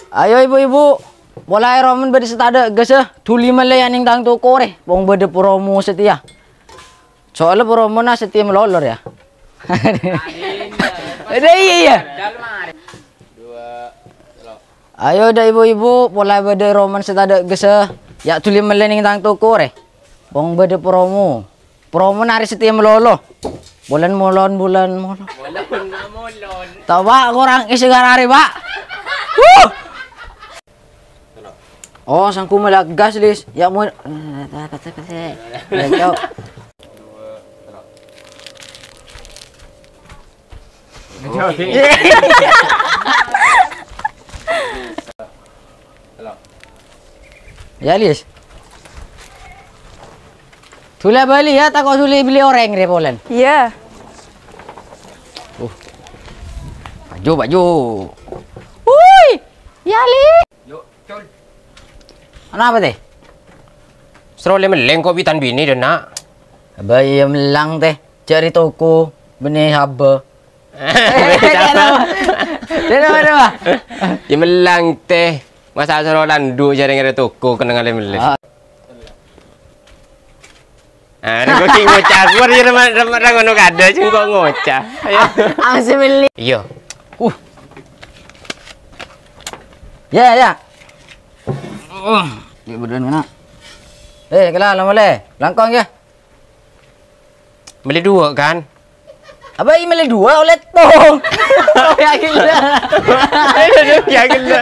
Ayo ibu-ibu, mulai romen bade setada gese tuli mele yaning tang toko re, bong bade promo setia. Soalnya promo na setia melolor ya. Ada iya. Ayo dah ibu-ibu, mulai bade romen setada gese, ya tuli mele ning tang toko re, bong bade promo. Promo nari setia melolo. Bulan molon. Tahu pak, kurang isi garari pak. Oh, sangku melak gas lis. Ya mau. Ya lis. Sudah beli ya, tak kau sudah beli orang repolan. Iya. Baju. Wuih, ya li. Yuk, col. Kenapa teh? Serole meleng kok bitan bini dan nak. Bayi melang teh, cari toko, benih haba. Kenapa? Ya melang teh. Masa serolan du cari ngere toko kena ngale meleng. Ada gue ngocah, gue di remah ngono kada, cuma kok ngocah. Ayo, Masih beli. iya. Ya. Ya bener mana? Kelah lama le, langkong ya. Beli dua kan? Apa ini beli dua oleh tong? Ya gila. Ya gila.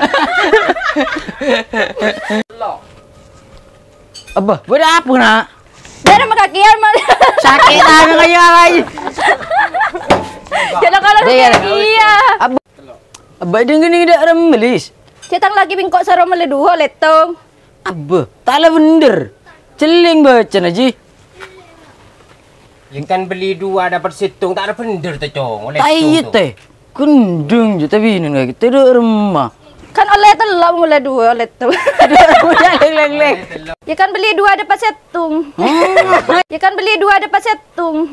Apa? Buat apa nak? Dari makakian mah. Sakit lagi kayak lagi. Jangan kalau iya. Abah dengan ini tidak remelis. Cetang lagi bingkok saro mele dua letong. Abah, tak lah bener. Celing baca naji. Yang kan beli dua dapat situng tak ada bener tuh cong. Oleh Tai teh. Kendung je tapi ini kayak gitu tidak remah. Kan oleh telok mulai dua letong. Leng. Ya kan beli dua dapat setung. Ya kan beli dua dapat setung.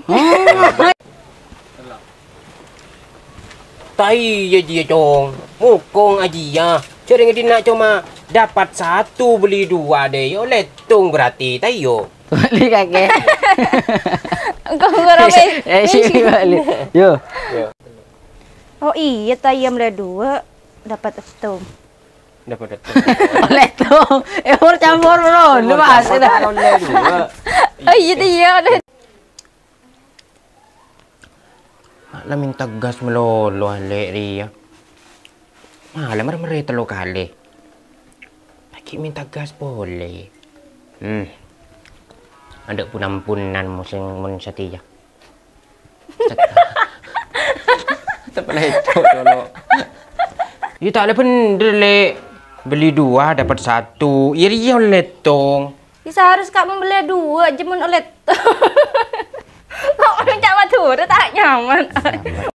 Tai ya cong. Mukong aja ya. Cari ngedi nak cuma dapat satu beli dua deh. Yo letung berarti tai yo. Balik kakek. Engkau ngerame. Sini balik. Yo. Oh iya tayam mulai dua dapat setung. Dapat letung. Oleh tong. Baru campur bro. Lu masih dah. Oh iya dia. Lah minta gas melolo ale ria. Lah mer telo kali. Lagi minta gas boleh. Ada pun ampunan musim mun setia. Tepat itu dulu. Ya tak ada bener le. Beli dua dapat satu. Iya letong. Bisa harus kak membeli dua jemun oleh. Kok minta matur tak nyaman.